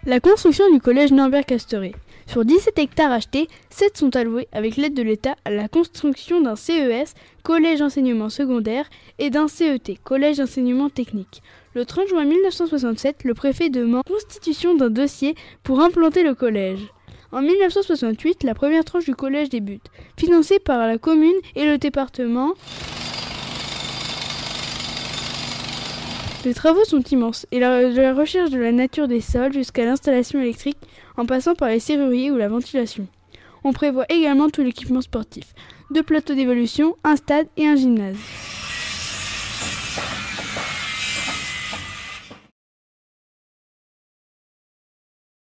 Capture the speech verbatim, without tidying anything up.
La construction du collège Norbert-Castoré. Sur dix-sept hectares achetés, sept sont alloués avec l'aide de l'État à la construction d'un C E S, collège enseignement secondaire, et d'un C E T, collège d'enseignement technique. Le trente juin mille neuf cent soixante-sept, le préfet demande la constitution d'un dossier pour implanter le collège. En mille neuf cent soixante-huit, la première tranche du collège débute, financée par la commune et le département. Les travaux sont immenses, et la, de la recherche de la nature des sols jusqu'à l'installation électrique, en passant par les serruriers ou la ventilation. On prévoit également tout l'équipement sportif, deux plateaux d'évolution, un stade et un gymnase.